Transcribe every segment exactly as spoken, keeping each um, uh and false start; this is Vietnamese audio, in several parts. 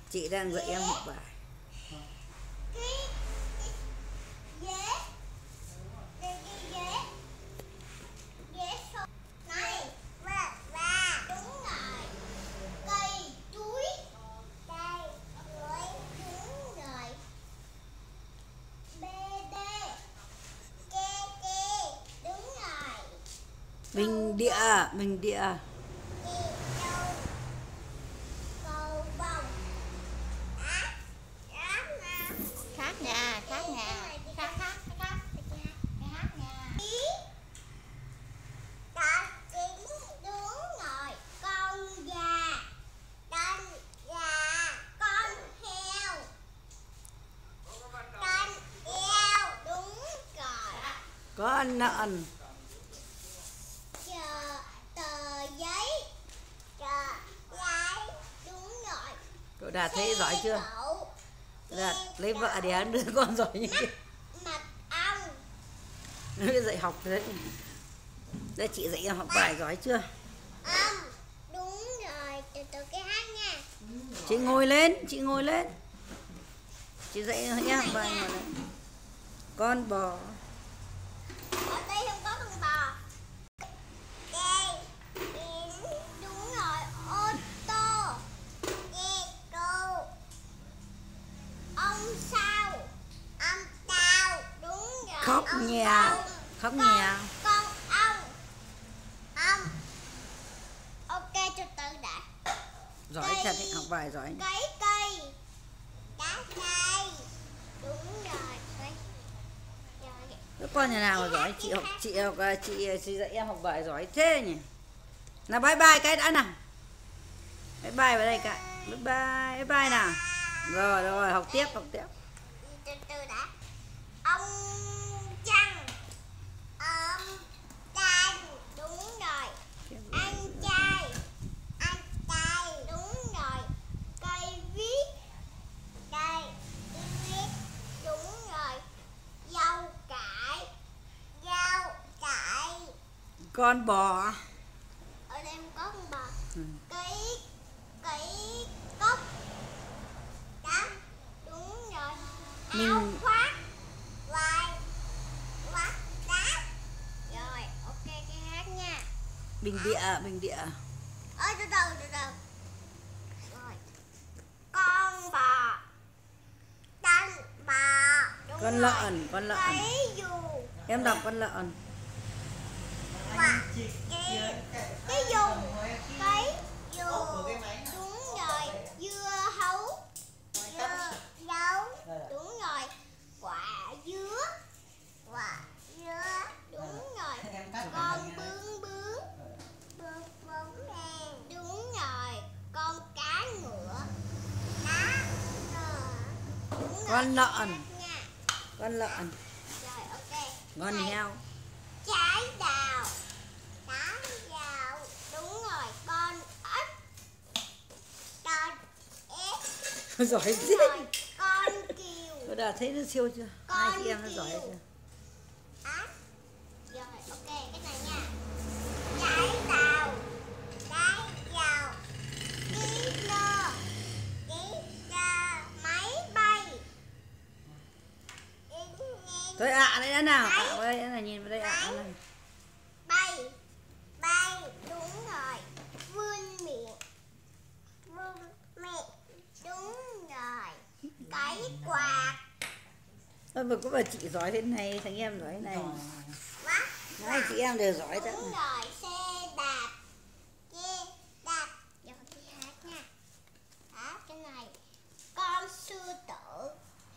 Chị đang dạy em học bài. Bình địa, bình địa. Khác nha, khác nha. Khác, khác, khác. Cái hát nha. Đúng rồi, con gà, con gà, con heo, con heo, đúng rồi. Con lợn. Chờ tờ giấy, tờ giấy, đúng rồi. Cậu Đạt thấy giỏi chưa? Đạt lấy vợ để ăn đứa con giỏi như thế. Mật ong. Nó dạy học đấy. Đây chị dạy em học bài giỏi chưa? Ong, đúng rồi, từ từ cái hát nha. Chị ngồi lên, chị ngồi lên. Chị dạy em học bài ngồi lên. Con bò. Ở đây không có con bò. Đây, đúng rồi, ô tô. Đây, cô. Ông sao? Ông tao, đúng rồi. Khóc ông nhà. tao. Khóc Con- nhà. Con ong. Ong. Ok, từ từ đã. Giỏi thật đấy, học bài giỏi. Cây cây. Đá cây. Đúng rồi. Cây. Rồi. Các con nhà nào mà giỏi, chị học chị học chị, chị dạy em học bài giỏi thế nhỉ? Nào bye bye cái đã nào. Bye bye vào đây cả. Bye bye, bye bye nào. Rồi rồi, học tiếp, học tiếp. Từ từ đã. Ông Trăng. Ông Trăng, đúng rồi. Anh trai. Anh trai, đúng rồi. Cây viết. Đây, cây viết, đúng rồi. Dâu cải. Dâu cải. Con bò. Ở đây không có con bò. Ừ. Cây, cây cốc. Đó, đúng rồi. Áo Mình- khoác. Vai. Khoác đá. Rồi, ok cái hát nha. Bình địa, bình địa. Ơi từ từ từ từ. Rồi. Con bò. Con bò. Đúng Con rồi. lợn, con lợn. Cái dù. Em đọc con lợn. Và cái, cái dù. Cái dù. Đúng rồi. Dưa hấu. Dưa hấu. Đúng rồi. Quả dứa. Quả dứa. Đúng rồi. Con bướm bướm. Bướm bướm đen. Đúng rồi. Con cá ngựa. Cá ngựa. Đúng rồi. Con lợn. Nha. Con lợn. Rồi ok. Con Này, heo. trái đào. Trái đào. Đúng rồi. Con ếch. Con ếch. Giỏi Đúng thế. rồi. Con kiều. Cô Đạt thấy nó siêu chưa? Con Hai chị em nó giỏi kiều. chưa? Á. Rồi ok cái này nha. Trái đào. Trái đào. Ký lơ. Ký lơ. Máy bay. Thôi ạ à, đây đã nào. À, đây là nhìn vào đây ạ. À, này. Bay. Bay. Đúng rồi. Vươn miệng. Vươn miệng. Đúng rồi. Cái quạt. Thôi mà có bà chị giỏi thế này, thằng em giỏi thế này. Quá. Hai chị em đều giỏi thế. Đúng rồi. Xe đạp. Xe đạp. Rồi đi hát nha. Đó cái này. Con sư tử.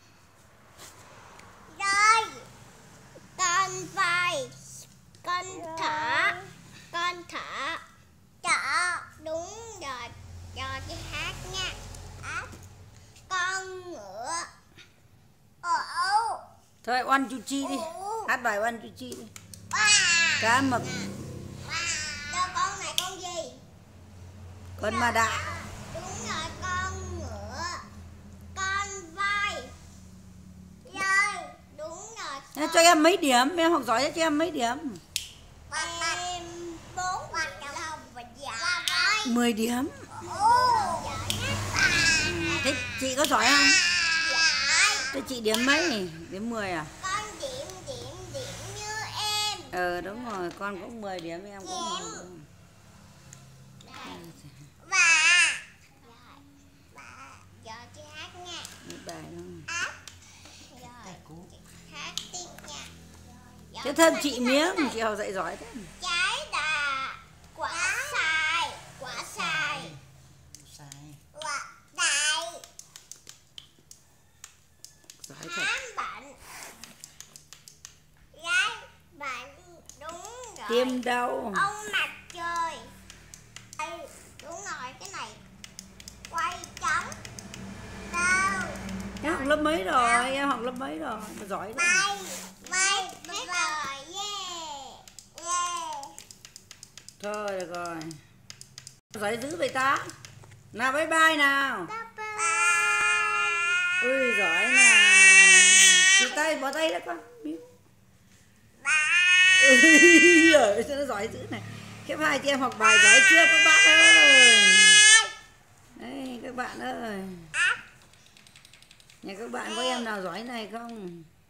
Rồi. Con voi. Con thỏ. Con thỏ. Thỏ. Đúng rồi. Rồi đi hát nha. Đó. Con ngựa. Ồ. Thôi oan chu chi đi. Ồ. Hát bài oan chu chi đi. Wow. Cá mập. Đâu con này con gì? Con ma đại. Đúng rồi, con ngựa. Con voi. Rồi, đúng rồi. Thế cho em mấy điểm, em học giỏi cho em mấy điểm. Em bốn đồng và giỏi. mười điểm. Ồ, giỏi nhất. Thế chị có giỏi không? Giỏi. Thế chị điểm mấy? Điểm mười à? Con điểm điểm điểm như em. Ờ đúng rồi, con cũng mười điểm, em cũng mười điểm. Và và giờ chị hát nha. Mấy bài đó. Hát. Rồi. Hát tiếp nha. Rồi. Thế thêm chị miếng, chị học dạy giỏi thế. Trái đà, quả xoài, quả xoài, Sai. quả đại, Giỏi thật. khám bệnh, gái bệnh, đúng rồi. Tiêm đâu? Ông mặt trời. Ừ, đúng rồi, cái này quay trống đâu. Em học lớp mấy rồi? Em học lớp mấy rồi? Mà giỏi đấy. Bay bay hết rồi. Yeah yeah. Thôi được rồi. Giỏi dữ vậy ta. Nào bye bye nào. Bye. Ui giỏi nè. Chỉ tay, bỏ tay ra con. Bye. Ui giời, sao nó giỏi dữ này. Khép hai chị em học bài giỏi chưa các bạn ơi. Đây các bạn ơi. Nhà các bạn có em nào giỏi này không?